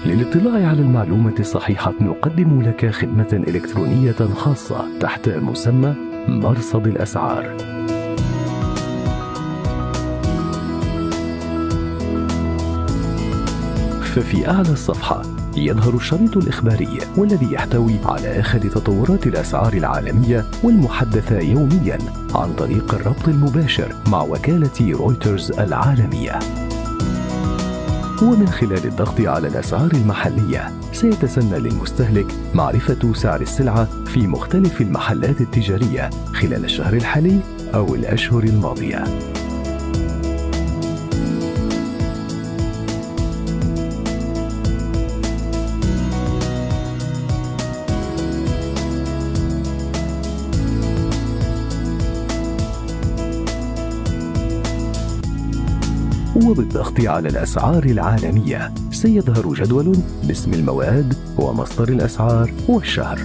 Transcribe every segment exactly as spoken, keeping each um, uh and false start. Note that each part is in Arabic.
للاطلاع على المعلومة الصحيحة نقدم لك خدمة إلكترونية خاصة تحت مسمى مرصد الأسعار. ففي أعلى الصفحة يظهر الشريط الإخباري والذي يحتوي على آخر تطورات الأسعار العالمية والمحدثة يومياً عن طريق الربط المباشر مع وكالة رويترز العالمية. ومن خلال الضغط على الأسعار المحلية سيتسنى للمستهلك معرفة سعر السلعة في مختلف المحلات التجارية خلال الشهر الحالي أو الأشهر الماضية. وبالضغط على الأسعار العالمية سيظهر جدول باسم المواد ومصدر الأسعار والشهر.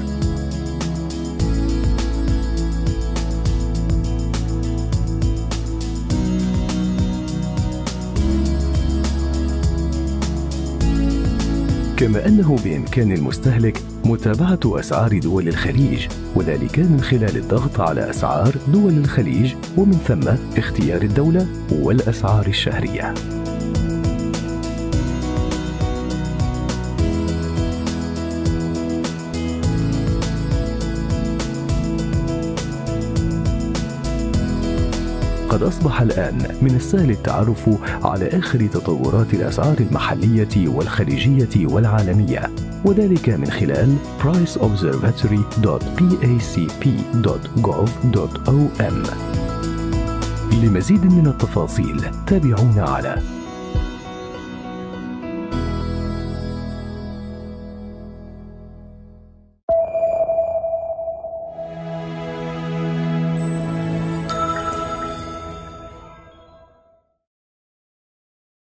كما أنه بإمكان المستهلك متابعة أسعار دول الخليج، وذلك من خلال الضغط على أسعار دول الخليج ومن ثم اختيار الدولة والأسعار الشهرية. قد أصبح الآن من السهل التعرف على آخر تطورات الأسعار المحلية والخليجية والعالمية، وذلك من خلال برايس أوبزرفاتوري دوت بي إيه سي بي دوت جوف دوت أو إم. لمزيد من التفاصيل تابعونا على